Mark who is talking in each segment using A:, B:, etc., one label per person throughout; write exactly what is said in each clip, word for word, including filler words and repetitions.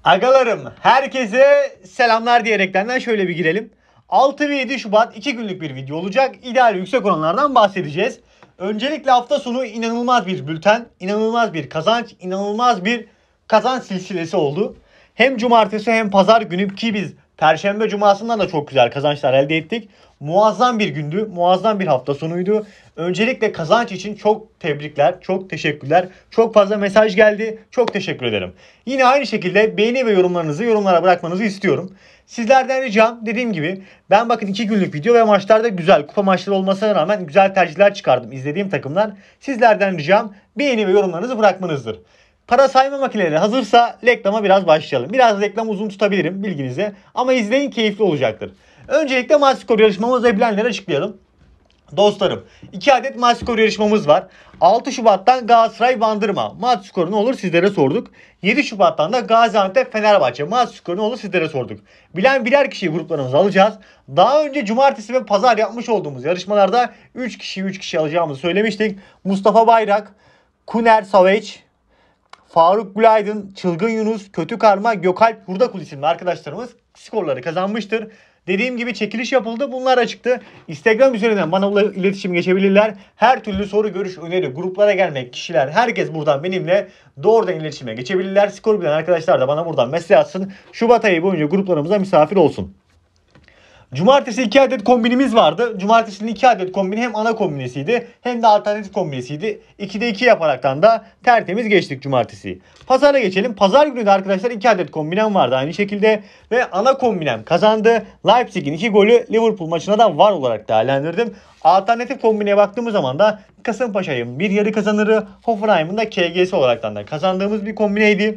A: Agalarım, herkese selamlar diyerekten şöyle bir girelim. altı ve yedi Şubat iki günlük bir video olacak. İdeal yüksek oranlardan bahsedeceğiz. Öncelikle hafta sonu inanılmaz bir bülten, inanılmaz bir kazanç, inanılmaz bir kazanç silsilesi oldu. Hem cumartesi hem pazar günü ki biz Perşembe cumasından da çok güzel kazançlar elde ettik. Muazzam bir gündü, muazzam bir hafta sonuydu. Öncelikle kazanç için çok tebrikler, çok teşekkürler. Çok fazla mesaj geldi, çok teşekkür ederim. Yine aynı şekilde beğeni ve yorumlarınızı yorumlara bırakmanızı istiyorum. Sizlerden ricam dediğim gibi ben bakın iki günlük video ve maçlarda güzel kupa maçları olmasına rağmen güzel tercihler çıkardım izlediğim takımlar. Sizlerden ricam beğeni ve yorumlarınızı bırakmanızdır. Para sayma makineleri hazırsa reklama biraz başlayalım. Biraz reklam uzun tutabilirim bilginize ama izleyin, keyifli olacaktır. Öncelikle maç skor yarışmamız ve bilenleri açıklayalım. Dostlarım, iki adet maç skor yarışmamız var. altı Şubat'tan Galatasaray Bandırma maç skoru ne olur sizlere sorduk. yedi Şubat'tan da Gaziantep Fenerbahçe maç skoru ne olur sizlere sorduk. Bilen birer kişiyi gruplarımıza alacağız. Daha önce cumartesi ve pazar yapmış olduğumuz yarışmalarda üç kişi üç kişi alacağımızı söylemiştik. Mustafa Bayrak, Kuner Saveç, Faruk Gülaydın, Çılgın Yunus, Kötü Karma, Gökalp Hurdakul isimli arkadaşlarımız skorları kazanmıştır. Dediğim gibi çekiliş yapıldı. Bunlar açıktı. Instagram üzerinden bana iletişim geçebilirler. Her türlü soru, görüş, öneri, gruplara gelmek, kişiler, herkes buradan benimle doğrudan iletişime geçebilirler. Skor bilen arkadaşlar da bana buradan mesaj atsın. Şubat ayı boyunca gruplarımıza misafir olsun. Cumartesi iki adet kombinimiz vardı. Cumartesinin iki adet kombini hem ana kombinesiydi hem de alternatif kombinesiydi. ikide iki yaparaktan da tertemiz geçtik cumartesiyi. Pazara geçelim. Pazar günü de arkadaşlar iki adet kombinem vardı aynı şekilde. Ve ana kombinem kazandı. Leipzig'in iki golü Liverpool maçına da var olarak değerlendirdim. Alternatif kombineye baktığımız zaman da Kasımpaşa'nın bir yarı kazanırı, Hoffenheim'ın da K G'si olaraktan da kazandığımız bir kombineydi.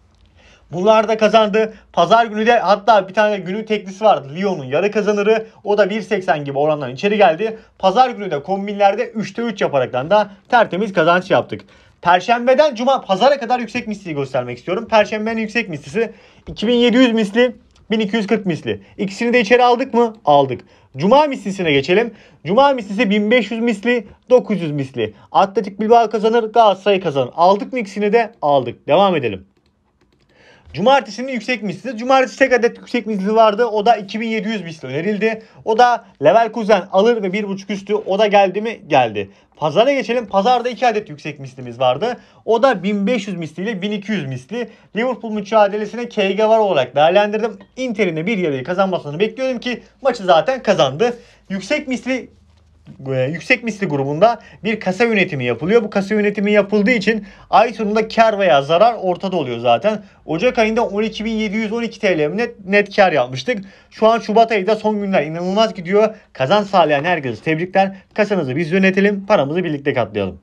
A: Bunlar da kazandı. Pazar günü de hatta bir tane günün teklisi vardı. Lyon'un yarı kazanırı. O da bir seksen gibi orandan içeri geldi. Pazar günü de kombinlerde üçte üç yaparaktan da tertemiz kazanç yaptık. Perşembeden cuma pazara kadar yüksek misliyi göstermek istiyorum. Perşembenin yüksek mislisi iki bin yedi yüz misli, bin iki yüz kırk misli. İkisini de içeri aldık mı? Aldık. Cuma mislisine geçelim. Cuma mislisi bin beş yüz misli, dokuz yüz misli. Atletik Bilbao kazanır, Galatasaray kazanır. Aldık mı ikisini de? Aldık. Devam edelim. Cumartesinin yüksek mislisi. Cumartesi tek adet yüksek mislisi vardı. O da iki bin yedi yüz misli önerildi. O da Leverkusen alır ve bir buçuk üstü. O da geldi mi? Geldi. Pazara geçelim. Pazarda iki adet yüksek mislimiz vardı. O da bin beş yüz misli ile bin iki yüz misli. Liverpool mücadelesine K G var olarak değerlendirdim. Inter'in de bir yarıyı kazanmasını bekliyordum ki maçı zaten kazandı. Yüksek misli Yüksek misli grubunda bir kasa yönetimi yapılıyor. Bu kasa yönetimi yapıldığı için ay sonunda kar veya zarar ortada oluyor zaten. Ocak ayında on iki bin yedi yüz on iki T L net, net kar yapmıştık. Şu an Şubat ayında son günler inanılmaz gidiyor. Kazanç sağlayan herkese tebrikler. Kasanızı biz yönetelim, paramızı birlikte katlayalım.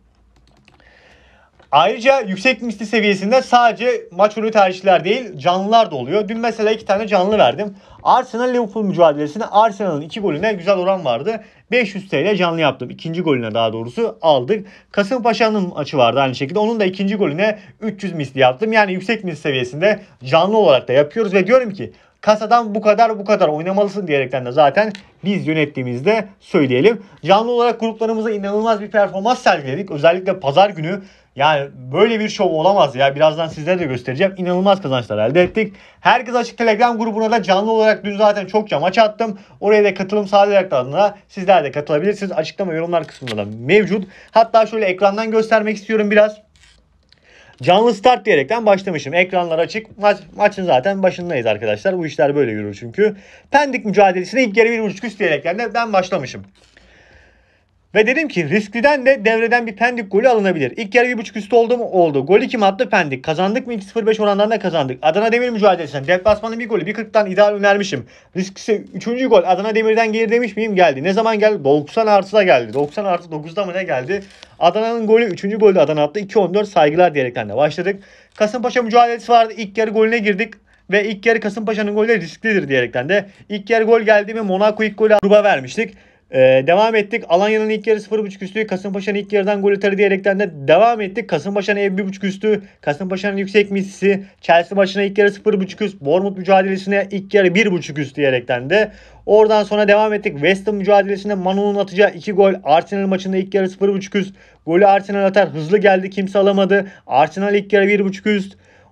A: Ayrıca yüksek misli seviyesinde sadece maç önü tercihler değil canlılar da oluyor. Dün mesela iki tane canlı verdim. Arsenal Liverpool mücadelesinde Arsenal'ın iki golüne güzel oran vardı. beş yüz T L canlı yaptım. İkinci golüne daha doğrusu aldık. Kasımpaşa'nın maçı vardı aynı şekilde. Onun da ikinci golüne üç yüz misli yaptım. Yani yüksek misli seviyesinde canlı olarak da yapıyoruz ve diyorum ki kasadan bu kadar bu kadar oynamalısın diyerekten de zaten biz yönettiğimizde söyleyelim. Canlı olarak gruplarımıza inanılmaz bir performans sergiledik. Özellikle pazar günü yani böyle bir şov olamaz ya. Birazdan sizlere de göstereceğim. İnanılmaz kazançlar elde ettik. Herkes açık Telegram grubuna da canlı olarak dün zaten çokça maç attım. Oraya da katılım sağlayarak da sizler de katılabilirsiniz. Açıklama yorumlar kısmında da mevcut. Hatta şöyle ekrandan göstermek istiyorum biraz. Canlı start diyerekten başlamışım. Ekranlar açık. Maç, maçın zaten başındayız arkadaşlar. Bu işler böyle yürür çünkü. Pendik mücadelesine ilk yarı bir buçuk üst diyerekten de ben başlamışım. Ve dedim ki riskliden de devreden bir Pendik golü alınabilir. İlk yarı bir buçuk üstü oldu mu? Oldu. Golü kim attı? Pendik. Kazandık mı? iki sıfır beş orandan da kazandık. Adana Demir mücadelesinden deplasmanın bir golü bir kırktan ideal önermişim. Risklisi üçüncü gol Adana Demir'den geri demiş miyim? Geldi. Ne zaman geldi? doksan artıda geldi. doksan artı dokuzda mı ne geldi? Adana'nın golü üçüncü golü Adana attı. iki on dört saygılar diyerekten de başladık. Kasımpaşa mücadelesi vardı. İlk yarı golüne girdik. Ve ilk yarı Kasımpaşa'nın golü risklidir diyerekten de. İlk yarı gol geldi mi Monaco ilk golü gruba vermiştik. Ee, devam ettik. Alanya'nın ilk yarı sıfır buçuk üstü. Kasımpaşa'nın ilk yarıdan gol atarı diyerekten de devam ettik. Kasımpaşa'nın ev bir buçuk üstü. Kasımpaşa'nın yüksek mislisi. Chelsea maçına ilk yarı sıfır buçuk üst. Bournemouth mücadelesine ilk yarı bir buçuk üst diyerekten de. Oradan sonra devam ettik. West Ham mücadelesinde Manu'nun atacağı iki gol. Arsenal maçında ilk yarı sıfır buçuk üst. Golü Arsenal atar. Hızlı geldi. Kimse alamadı. Arsenal ilk yarı bir buçuk üst.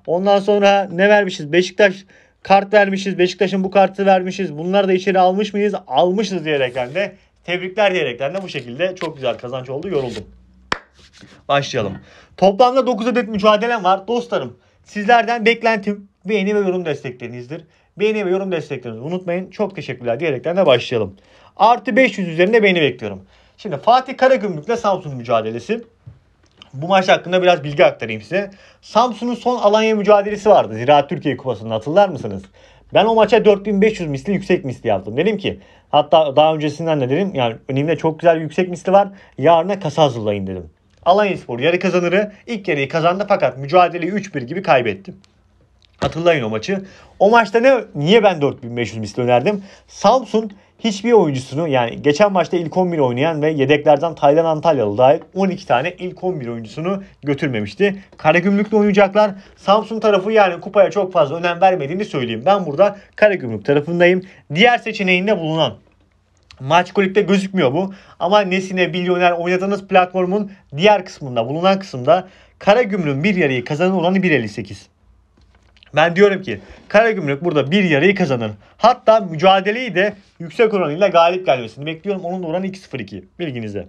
A: Ondan sonra ne vermişiz? Beşiktaş kart vermişiz. Beşiktaş'ın bu kartı vermişiz. Bunları da içeri almış mıyız? Almışız diyerekten de tebrikler diyerekten de bu şekilde çok güzel kazanç oldu. Yoruldum. Başlayalım. Toplamda dokuz adet mücadelem var. Dostlarım, sizlerden beklentim beğeni ve yorum desteklerinizdir. Beğeni ve yorum desteklerinizi unutmayın. Çok teşekkürler diyerekten de başlayalım. Artı beş yüz üzerinde beğeni bekliyorum. Şimdi Fatih Karagümrük ile Samsun mücadelesi. Bu maç hakkında biraz bilgi aktarayım size. Samsun'un son Alanya mücadelesi vardı. Ziraat Türkiye Kupası'nı hatırlar mısınız? Ben o maça dört bin beş yüz misli yüksek misli yaptım. Dedim ki, hatta daha öncesinden de dedim, yani önümde çok güzel bir yüksek misli var. Yarına kasa hazırlayın dedim. Alanyaspor yarı kazanırı ilk yarıyı kazandı fakat mücadeleyi üç bir gibi kaybetti. Hatırlayın o maçı. O maçta ne, niye ben dört bin beş yüz misli önerdim? Samsun hiçbir oyuncusunu, yani geçen maçta ilk on bir oynayan ve yedeklerden Taylan Antalyalı dahil on iki tane ilk on bir oyuncusunu götürmemişti. Karagümrük'le oynayacaklar. Samsun tarafı yani kupaya çok fazla önem vermediğini söyleyeyim. Ben burada Karagümrük tarafındayım. Diğer seçeneğinde bulunan Maç Kulüp'te gözükmüyor bu. Ama Nesine, Milyoner oynadığınız platformun diğer kısmında, bulunan kısımda Karagümrük'ün bir yarıyı kazanan oranı bir elli sekiz. Ben diyorum ki Karagümrük burada bir yarıyı kazanır. Hatta mücadeleyi de yüksek oranıyla galip gelmesini bekliyorum. Onun da oranı iki sıfır iki. Bilginize.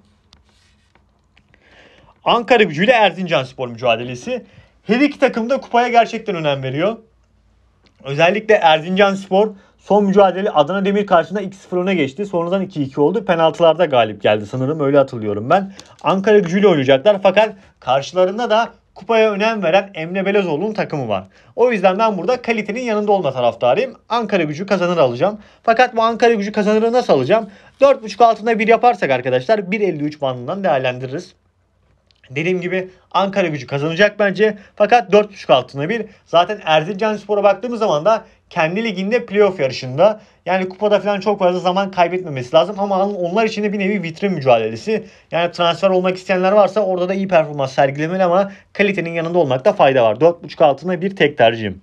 A: Ankara Gücü ile Erzincanspor mücadelesi. Her iki takım da kupaya gerçekten önem veriyor. Özellikle Erzincanspor son mücadele Adana Demir karşısında iki sıfır öne geçti. Sonradan iki iki oldu. Penaltılarda galip geldi sanırım. Öyle hatırlıyorum ben. Ankara Gücü ile oynayacaklar. Fakat karşılarında da kupaya önem veren Emre Belözoğlu'nun takımı var. O yüzden ben burada kalitenin yanında olma taraftarıyım. Ankara Gücü kazanır alacağım. Fakat bu Ankara Gücü kazanırı nasıl alacağım? dört buçuk altında bir yaparsak arkadaşlar bir elli üç bandından değerlendiririz. Dediğim gibi Ankara Gücü kazanacak bence. Fakat dört buçuk altına bir. Zaten Erzincanspor'a baktığımız zaman da kendi liginde playoff yarışında. Yani kupada falan çok fazla zaman kaybetmemesi lazım. Ama onlar için de bir nevi vitrin mücadelesi. Yani transfer olmak isteyenler varsa orada da iyi performans sergilemeli ama kalitenin yanında olmakta fayda var. dört buçuk altına bir tek tercihim.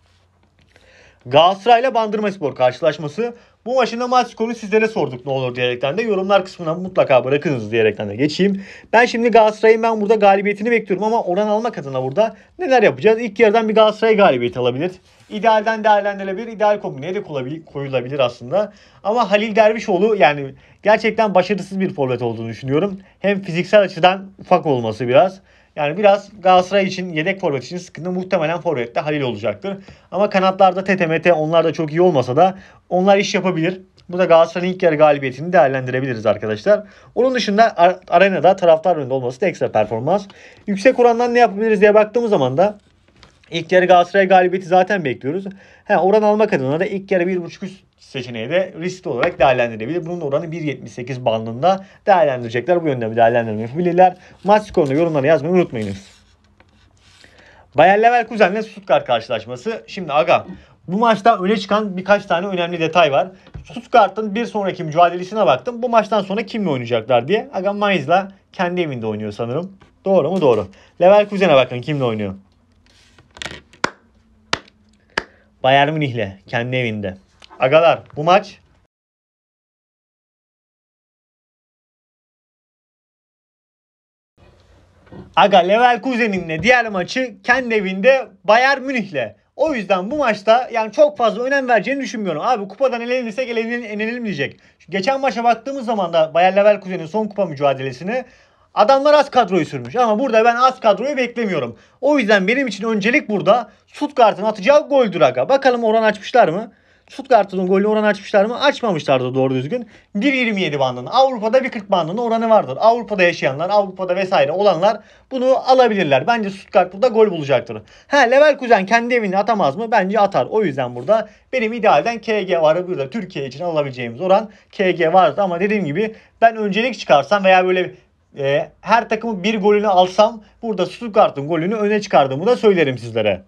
A: Galatasaray ile Bandırmaspor karşılaşması. Bu maçın da maç skorunu sizlere sorduk ne olur diyerekten de yorumlar kısmına mutlaka bırakınız diyerekten de geçeyim. Ben şimdi Galatasaray'ın ben burada galibiyetini bekliyorum ama oran almak adına burada neler yapacağız? İlk yarıdan bir Galatasaray galibiyeti alabilir. İdealden değerlendirilebilir. İdeal kombineye de koyulabilir aslında. Ama Halil Dervişoğlu yani gerçekten başarısız bir forvet olduğunu düşünüyorum. Hem fiziksel açıdan ufak olması biraz. Yani biraz Galatasaray için, yedek forvet için sıkıntı, muhtemelen forvette Halil olacaktır. Ama kanatlarda Tete Mete, onlar da çok iyi olmasa da onlar iş yapabilir. Bu da Galatasaray'ın ilk yarı galibiyetini değerlendirebiliriz arkadaşlar. Onun dışında arenada taraftar önünde olması da ekstra performans. Yüksek orandan ne yapabiliriz diye baktığımız zaman da ilk yarı Galatasaray galibiyeti zaten bekliyoruz. He, oran almak adına da ilk yarı bir buçuk üst seçeneği de riskli olarak değerlendirebilir. Bunun oranı bir yetmiş sekiz bandında değerlendirecekler. Bu yönde bir değerlendirme yapabilirler. Maç skorunu yorumlara yazmayı unutmayınız. Bayer Leverkusen ile Stuttgart karşılaşması. Şimdi aga, bu maçta öne çıkan birkaç tane önemli detay var. Stuttgart'ın bir sonraki mücadelesine baktım. Bu maçtan sonra kimle oynayacaklar diye. Aga Mainz'la kendi evinde oynuyor sanırım. Doğru mu? Doğru. Leverkusen'e bakın kimle oynuyor. Bayern Münih'le kendi evinde. Agalar, bu maç Aga Leverkusen'in de diğer maçı kendi evinde Bayern Münih'le. O yüzden bu maçta yani çok fazla önem vereceğini düşünmüyorum. Abi kupadan elenirsek elenelim, elenelim diyecek. Geçen maça baktığımız zaman da Bayer Leverkusen'in son kupa mücadelesini adamlar az kadroyu sürmüş. Ama burada ben az kadroyu beklemiyorum. O yüzden benim için öncelik burada Stuttgart'ın atacağı goldür aga. Bakalım oran açmışlar mı? Stuttgart'ın golü oran açmışlar mı? Açmamışlardı doğru düzgün. bir yirmi yedi bandında. Avrupa'da bir kırk bandında oranı vardır. Avrupa'da yaşayanlar, Avrupa'da vesaire olanlar bunu alabilirler. Bence Stuttgart burada gol bulacaktır. Ha, Leverkusen kendi evinde atamaz mı? Bence atar. O yüzden burada benim idealden K G varı burada. Türkiye için alabileceğimiz oran K G vardı. Ama dediğim gibi ben öncelik çıkarsam veya böyle e, her takımın bir golünü alsam burada Stuttgart'ın golünü öne çıkardığımı da söylerim sizlere.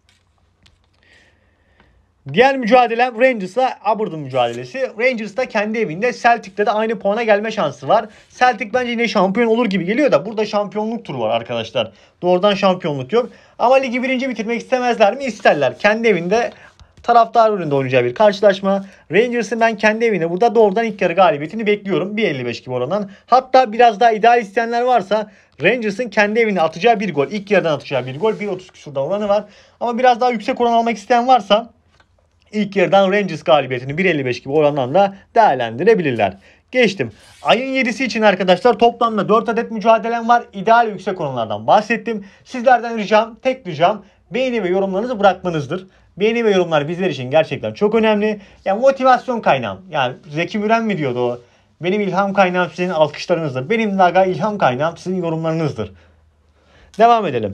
A: Diğer mücadelem Rangers'la Aberdeen mücadelesi. Rangers da kendi evinde Celtic'le de aynı puana gelme şansı var. Celtic bence yine şampiyon olur gibi geliyor da burada şampiyonluk turu var arkadaşlar. Doğrudan şampiyonluk yok. Ama ligi birinci bitirmek istemezler mi? İsterler. Kendi evinde Taraftar önünde oynayacağı bir karşılaşma. Rangers'ın ben kendi evinde burada doğrudan ilk yarı galibiyetini bekliyorum. bir elli beş gibi orandan. Hatta biraz daha ideal isteyenler varsa Rangers'ın kendi evinde atacağı bir gol. İlk yarıdan atacağı bir gol. bir otuz küsurda oranı var. Ama biraz daha yüksek oran almak isteyen varsa İlk yarıdan Rangers galibiyetini bir elli beş gibi orandan da değerlendirebilirler. Geçtim. Ayın yedisi için arkadaşlar toplamda dört adet mücadelem var. İdeal yüksek oranlardan bahsettim. Sizlerden ricam, tek ricam beğeni ve yorumlarınızı bırakmanızdır. Beğeni ve yorumlar bizler için gerçekten çok önemli. Yani motivasyon kaynağım. Yani Zeki Müren mi diyordu o? Benim ilham kaynağım sizin alkışlarınızdır. Benim naga ilham kaynağım sizin yorumlarınızdır. Devam edelim.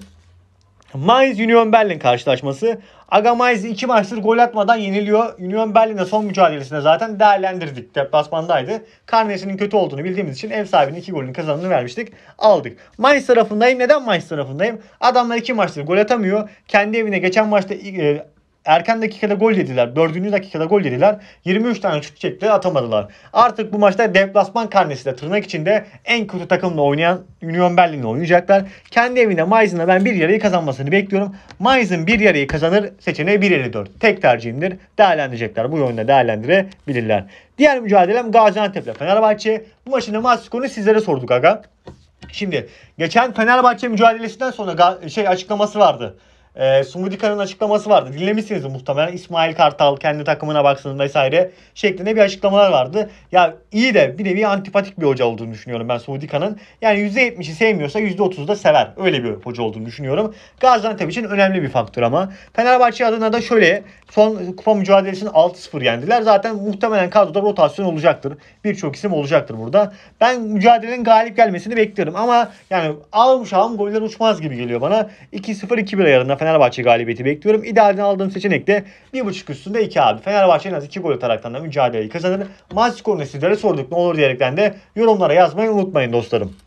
A: Mainz Union Berlin karşılaşması. Aga Mainz iki maçtır gol atmadan yeniliyor. Union Berlin'de son mücadelesinde zaten değerlendirdik. Deplasmandaydı. Karnesinin kötü olduğunu bildiğimiz için ev sahibinin iki golünün kazanını vermiştik. Aldık. Mainz tarafındayım. Neden Mainz tarafındayım? Adamlar iki maçtır gol atamıyor. Kendi evine geçen maçta e, erken dakikada gol yediler. dördüncü dakikada gol yediler. yirmi üç tane şut çektiler, atamadılar. Artık bu maçta deplasman karnesiyle tırnak içinde en kötü takımla oynayan Union Berlin'le oynayacaklar. Kendi evinde Mainz'ın ben bir yarıyı kazanmasını bekliyorum. Mainz'ın bir yarıyı kazanır seçeneği bir elli dört. Tek tercihimdir. Değerlendirecekler. Bu yönde değerlendirebilirler. Diğer mücadelem Gaziantep'le Fenerbahçe. Bu maçın da maç skorunu sizlere sorduk aga. Şimdi geçen Fenerbahçe mücadelesinden sonra şey açıklaması vardı. E, Sumudika'nın açıklaması vardı. Dinlemişsiniz muhtemelen. İsmail Kartal kendi takımına baksın vesaire şeklinde bir açıklamalar vardı. Ya iyi de bir nevi antipatik bir hoca olduğunu düşünüyorum ben Sumudika'nın. Yani yüzde yetmişi sevmiyorsa yüzde otuzu da sever. Öyle bir hoca olduğunu düşünüyorum. Gaziantep için önemli bir faktör ama. Fenerbahçe adına da şöyle son kupa mücadelesini altı sıfır yendiler. Zaten muhtemelen kadroda rotasyon olacaktır. Birçok isim olacaktır burada. Ben mücadelenin galip gelmesini bekliyorum ama yani almış alım goller uçmaz gibi geliyor bana. iki sıfır iki bir ayarında Fenerbahçe galibiyeti bekliyorum. İdealden aldığım seçenek de bir buçuk üstünde iki abi. Fenerbahçe en az iki gol ataraktan da mücadeleyi kazanır. Maç skorunu sizlere sorduk ne olur diyerekten de yorumlara yazmayı unutmayın dostlarım.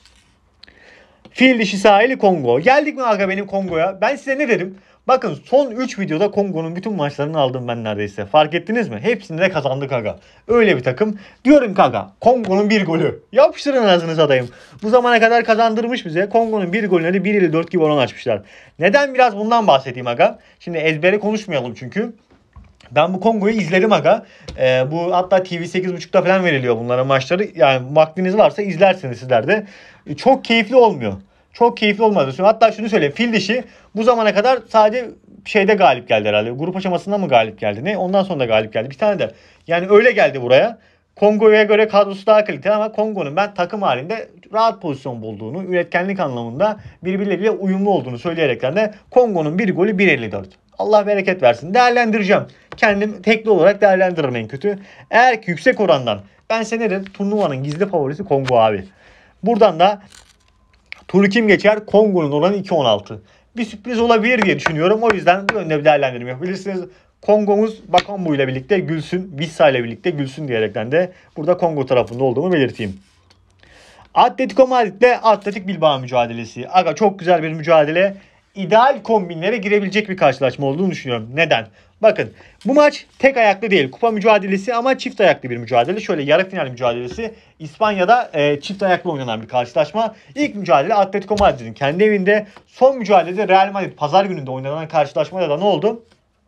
A: Fil dişi sahili Kongo. Geldik mi aga benim Kongo'ya? Ben size ne dedim? Bakın son üç videoda Kongo'nun bütün maçlarını aldım ben neredeyse. Fark ettiniz mi? Hepsini de kazandık aga. Öyle bir takım. Diyorum ki aga Kongo'nun bir golü. Yapıştırın ağzınıza adayım. Bu zamana kadar kazandırmış bize. Kongo'nun bir golüne de bir elli dört gibi oran açmışlar. Neden biraz bundan bahsedeyim aga? Şimdi ezbere konuşmayalım çünkü. Ben bu Kongo'yu izledim aga. Ee, bu hatta T V sekiz buçukta falan veriliyor bunların maçları. Yani vaktiniz varsa izlersiniz sizler de. Ee, çok keyifli olmuyor. Çok keyifli olmadı. Hatta şunu söyleyeyim. Fil dişi bu zamana kadar sadece şeyde galip geldi herhalde. Grup aşamasında mı galip geldi? Ne? Ondan sonra da galip geldi. Bir tane de. Yani öyle geldi buraya. Kongo'ya göre kadrosu daha kaliteli ama Kongo'nun ben takım halinde rahat pozisyon bulduğunu, üretkenlik anlamında birbirleriyle uyumlu olduğunu söyleyerekten de Kongo'nun bir golü bir elli dört. Allah bereket versin. Değerlendireceğim. Kendim tekli olarak değerlendiririm en kötü. Eğer ki yüksek orandan ben size ne dedim? Turnuvanın gizli favorisi Kongo abi. Buradan da turu kim geçer? Kongo'nun oranı iki on altı. Bir sürpriz olabilir diye düşünüyorum. O yüzden bu yönde bir değerlendirme yapabilirsiniz. Kongo'muz Bakambu ile birlikte gülsün. Vissa ile birlikte gülsün diyerekten de burada Kongo tarafında olduğumu belirteyim. Atletico Madrid ile Atletik Bilbao mücadelesi. Aga çok güzel bir mücadele. İdeal kombinlere girebilecek bir karşılaşma olduğunu düşünüyorum. Neden? Bakın bu maç tek ayaklı değil. Kupa mücadelesi ama çift ayaklı bir mücadele. Şöyle yarı final mücadelesi. İspanya'da e, çift ayaklı oynanan bir karşılaşma. İlk mücadele Atletico Madrid'in kendi evinde. Son mücadelede Real Madrid pazar gününde oynanan karşılaşmada da ne oldu?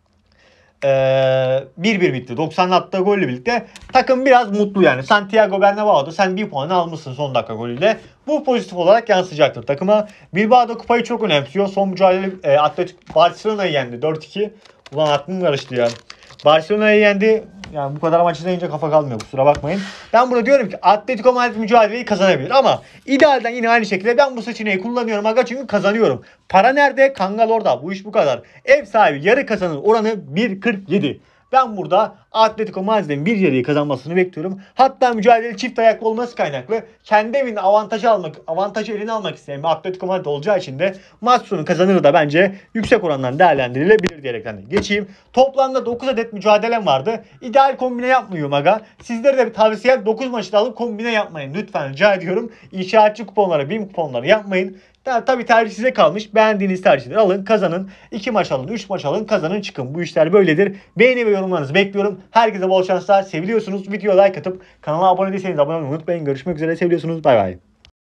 A: bir bir bitti. doksanlı attığı golle birlikte takım biraz mutlu yani. Santiago Bernabéu'da sen bir puanı almışsın son dakika golüyle. Bu pozitif olarak yansıyacaktır takıma. Bilbao'da kupayı çok önemsiyor. Son mücadele e, Atletik Barcelona'yı yendi dört iki. Ulan aklım karıştı ya. Barcelona'yı yendi. Yani bu kadar maç izleyince kafa kalmıyor, kusura bakmayın. Ben burada diyorum ki Atletico Madrid mücadeleyi kazanabilir ama idealden yine aynı şekilde ben bu seçeneği kullanıyorum aga çünkü kazanıyorum. Para nerede? Kangal orada. Bu iş bu kadar. Ev sahibi yarı kazanır oranı bir kırk yedi. Ben burada Atletico Madrid'in bir yarıyı kazanmasını bekliyorum. Hatta mücadele çift ayaklı olması kaynaklı kendi evinde avantajı almak, avantajı eline almak isteyen bir Atletico Madrid olacağı için de maç sonu kazanır da bence yüksek orandan değerlendirilebilir diyerekten de geçeyim. Toplamda dokuz adet mücadelem vardı. İdeal kombine yapmıyorum aga. Sizlere de bir tavsiyem dokuz maçta alıp kombine yapmayın. Lütfen rica ediyorum. İnşaatçı kuponları, BİM kuponları yapmayın. Tabii tercih size kalmış. Beğendiğiniz tercihleri alın, kazanın. iki maç alın, üç maç alın, kazanın, çıkın. Bu işler böyledir. Beğeni ve yorumlarınızı bekliyorum. Herkese bol şanslar. Seviliyorsunuz. Videoya like atıp kanala abone değilseniz abone olmayı unutmayın. Görüşmek üzere. Seviliyorsunuz. Bay bay.